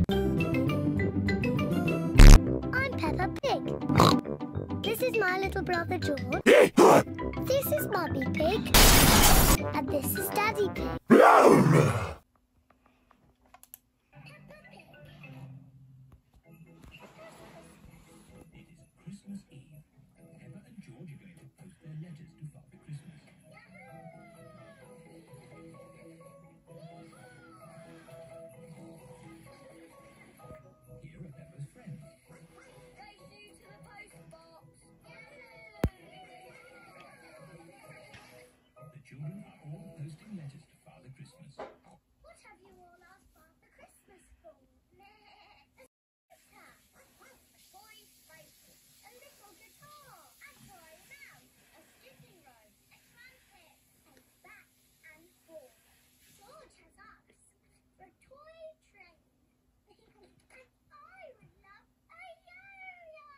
I'm Peppa Pig. This is my little brother George. This is Mummy Pig. And this is Daddy Pig. Christmas Eve. Peppa and George are going to post their letters to Father Christmas. Here are Peppa's friends. Take you to the post box. The children are all posting letters to Father Christmas. What have you all asked Father Christmas for? A scooter, a toy bicycle, a little guitar, a toy mouse, a skipping rope, a trumpet, and back and forth. George has asked for a toy train. And I would love a yo-yo.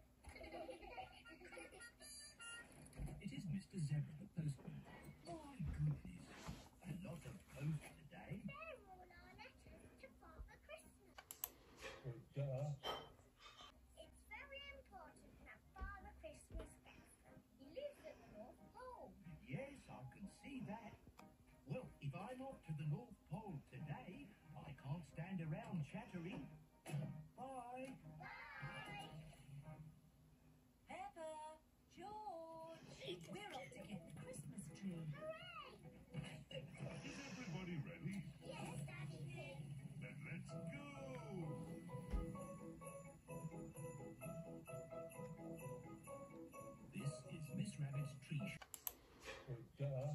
It is Mr. Zebra, the postman. My goodness, a lot of post today. They're all our letters to Father Christmas. Duh. It's very important that Father Christmas gets them. He lives at the North Pole. Yes, I can see that. Well, if I'm off to the North Pole today, I can't stand around chattering. Bye. Bye! Peppa, George, we're off to get the Christmas tree. Hooray! Is everybody ready? Yes, Daddy Pig. Then let's go! This is Miss Rabbit's tree. Duh.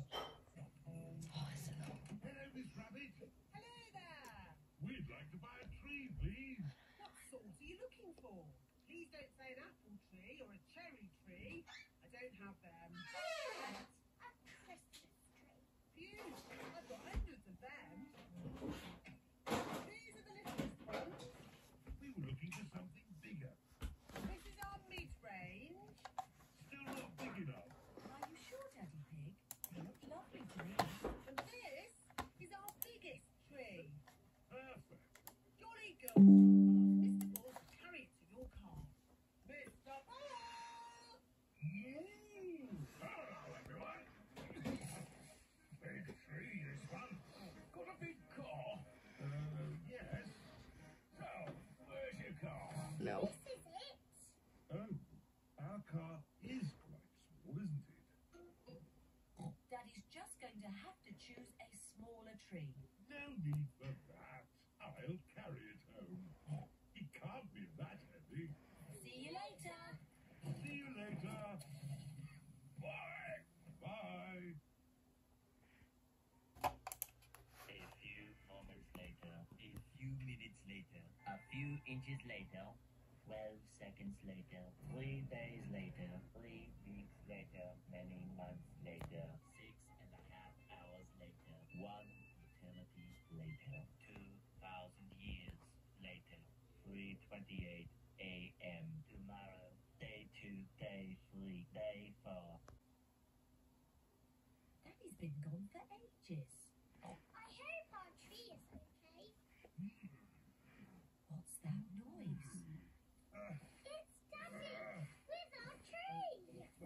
Hello, Miss Rabbit. Hello there. We'd like to buy a tree, please. What sort are you looking for? Please don't say an apple tree or a cherry tree. I don't have them. A Christmas tree. Phew, I've got hundreds of them. These are the littlest ones. We were looking for something bigger. This is our mid-range. Still not big enough. Are you sure, Daddy Pig? They look lovely to me. And this is our biggest tree. Perfect. Jolly good. Mr. Ball to carry it to your car. Mr. Ball! Hello, everyone. Big tree, this one. Got a big car? Yes. So, where's your car? This is it. Oh, our car is quite small, isn't it? Daddy's just going to have to choose a smaller tree. No need for that. I'll carry it home. It can't be that heavy. See you later. See you later. Bye. Bye. A few moments later, a few minutes later, a few inches later, 12 seconds later, 3 days later, 3 weeks later, many months later, 6.5 hours later, 1 eternity later, 2,000 years later, 3:28 a.m. tomorrow, day 2, day 3, day 4. Daddy's been gone for ages. I hope our tree is okay. What's that noise? It's Daddy with our tree.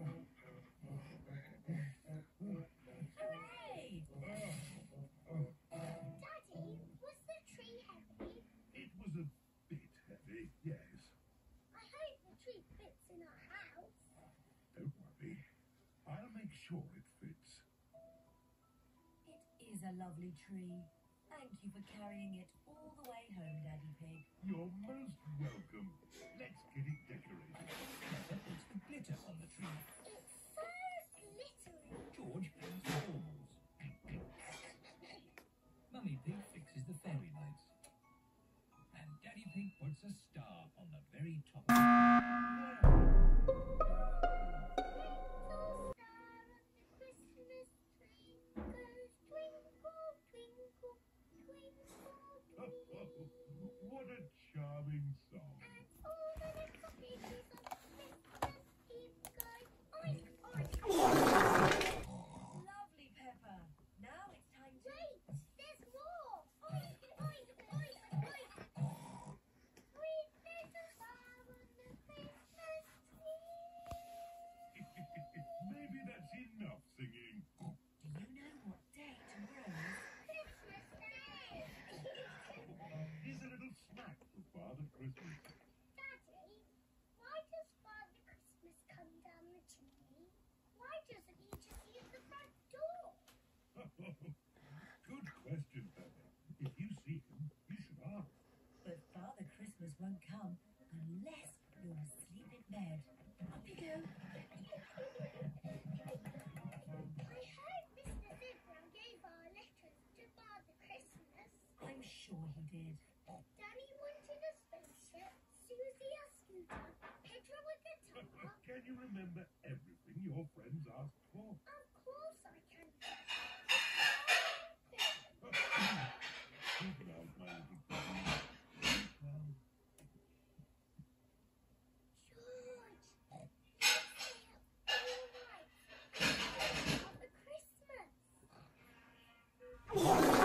Hooray! Daddy, was the tree heavy? It was a bit heavy, yes. I hope the tree fits in our house. Don't worry. I'll make sure it fits. It is a lovely tree. Thank you for carrying it all the way home, Daddy Pig. You're most welcome. Let's get it decorated. Peppa puts the glitter on the tree. It's so glittery. George hangs balls. Mummy Pig fixes the fairy lights. And Daddy Pig puts a star on the very top of it. Little star of the Christmas tree goes twinkle, twinkle, twinkle. What a charming song. And all the little pieces of Christmas keep going oink, oink. Lovely, Peppa. Now it's time to... Wait, there's more. Oink, oink, oink, oink. heard Mr. Zebra gave our letters to Father Christmas. I'm sure he did. Danny wanted a spaceship, Susie a scooter, Pedro a guitar. Can you remember everything your friends asked for? Of course I can. Keep it out, my little buddy. Well, George, all right. Father Christmas.